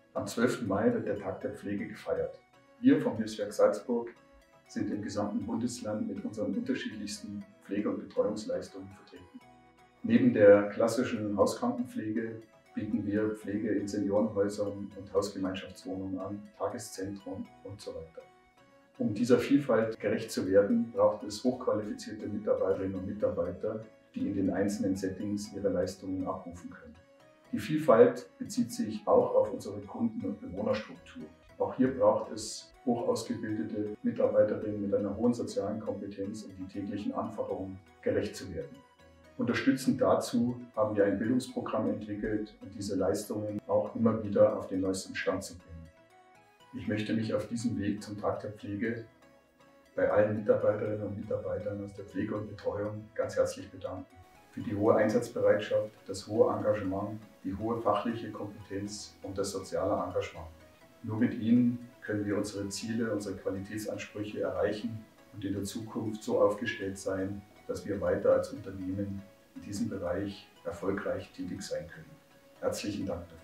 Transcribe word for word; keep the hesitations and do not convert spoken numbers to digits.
Am zwölften Mai wird der Tag der Pflege gefeiert. Wir vom Hilfswerk Salzburg sind im gesamten Bundesland mit unseren unterschiedlichsten Pflege- und Betreuungsleistungen vertreten. Neben der klassischen Hauskrankenpflege bieten wir Pflege in Seniorenhäusern und Hausgemeinschaftswohnungen an, Tageszentren und so weiter. Um dieser Vielfalt gerecht zu werden, braucht es hochqualifizierte Mitarbeiterinnen und Mitarbeiter, die in den einzelnen Settings ihre Leistungen abrufen können. Die Vielfalt bezieht sich auch auf unsere Kunden- und Bewohnerstruktur. Auch hier braucht es hoch ausgebildete Mitarbeiterinnen mit einer hohen sozialen Kompetenz, um die täglichen Anforderungen gerecht zu werden. Unterstützend dazu haben wir ein Bildungsprogramm entwickelt, um diese Leistungen auch immer wieder auf den neuesten Stand zu bringen. Ich möchte mich auf diesem Weg zum Tag der Pflege bei allen Mitarbeiterinnen und Mitarbeitern aus der Pflege und Betreuung ganz herzlich bedanken. Für die hohe Einsatzbereitschaft, das hohe Engagement, die hohe fachliche Kompetenz und das soziale Engagement. Nur mit ihnen können wir unsere Ziele, unsere Qualitätsansprüche erreichen und in der Zukunft so aufgestellt sein, dass wir weiter als Unternehmen in diesem Bereich erfolgreich tätig sein können. Herzlichen Dank dafür.